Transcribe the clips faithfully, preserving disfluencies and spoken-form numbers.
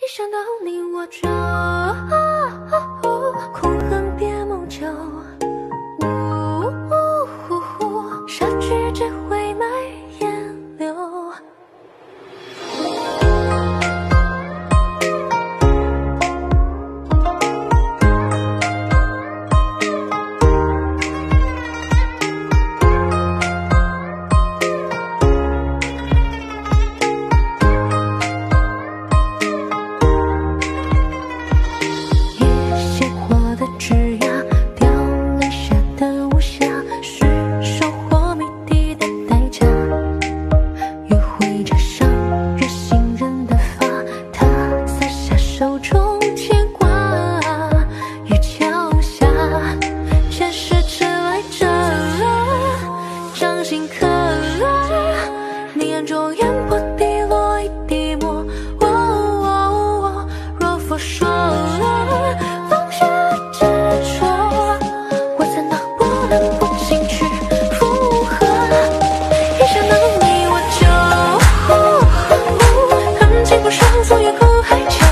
一想到你我就苦恨别梦久，杀去只会埋烟柳。手中牵挂，雨桥下，前世迟来者，掌心刻你眼中烟波滴落一滴墨。哦哦哦，若佛说放下执着，我怎能不能不进去附和？一想到你我就恨尽不说，昨夜哭海桥。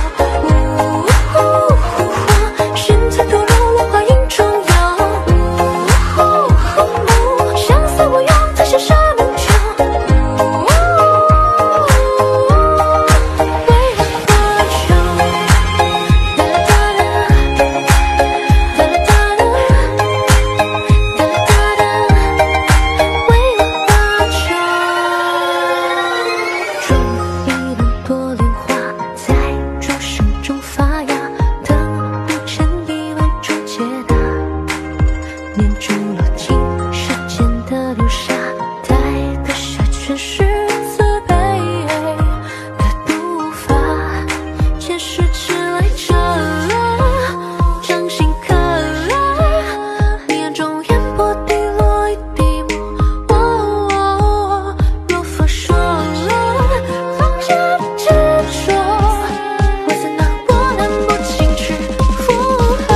念珠落进时间的流沙，带的下全是慈悲的读法。前世迟来者，掌心刻你眼中烟波滴落一滴墨。哦哦哦，若佛说放下执着，我怎能不能不进去附和？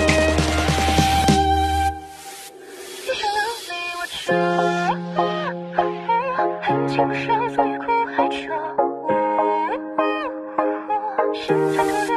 恨尽不说，昨夜哭海愁。心在突然